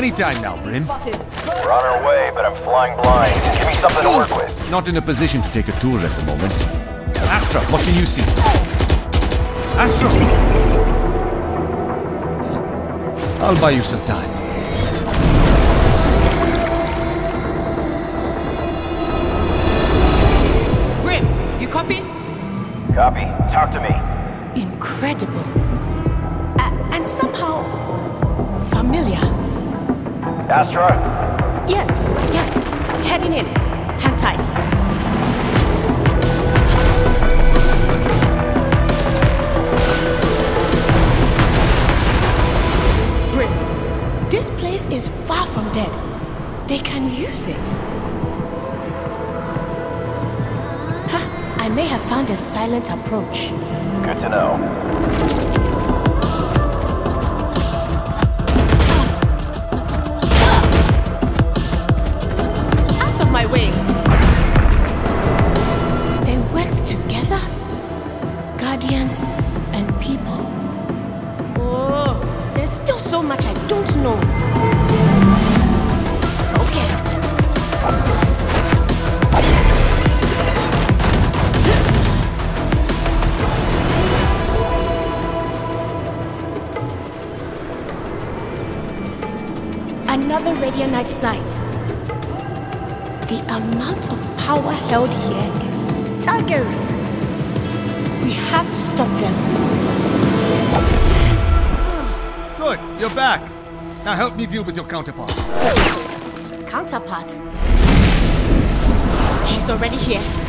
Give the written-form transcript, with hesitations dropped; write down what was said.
Anytime now, Bryn. We're on our way, but I'm flying blind. Give me something to work with. Not in a position to take a tour at the moment. Astra, what can you see? Astra! I'll buy you some time. Bryn, you copy? Copy. Talk to me. Incredible. And somehow familiar. Astra? Yes. Heading in. Hang tight. Bryn, this place is far from dead. They can use it. Huh, I may have found a silent approach. Good to know. My way. They worked together? Guardians and people. Oh, there's still so much I don't know. Okay. Another Radianite site. The amount of power held here is staggering. We have to stop them. Good, you're back. Now help me deal with your counterpart. Counterpart? She's already here.